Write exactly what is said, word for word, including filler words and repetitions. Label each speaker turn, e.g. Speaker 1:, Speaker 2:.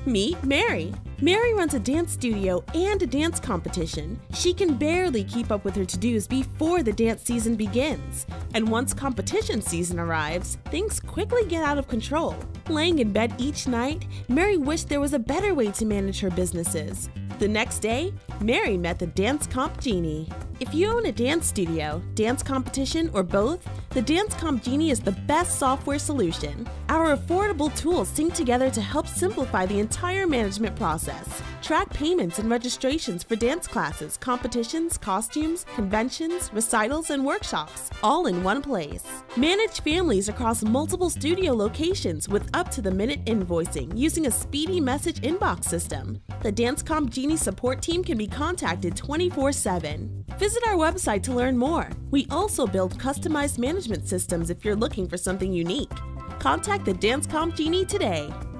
Speaker 1: Meet Mary. Mary runs a dance studio and a dance competition. She can barely keep up with her to-dos before the dance season begins. And once competition season arrives, things quickly get out of control. Laying in bed each night, Mary wished there was a better way to manage her businesses. The next day, Mary met the Dance Comp Genie. If you own a dance studio, dance competition, or both, the Dance Comp Genie is the best software solution. Our affordable tools sync together to help simplify the entire management process. Track payments and registrations for dance classes, competitions, costumes, conventions, recitals, and workshops, all in one place. Manage families across multiple studio locations with up-to-the-minute invoicing using a speedy message inbox system. The Dance Comp Genie support team can be contacted twenty-four seven. Visit our website to learn more. We also build customized management systems if you're looking for something unique. Contact the Dance Comp Genie today.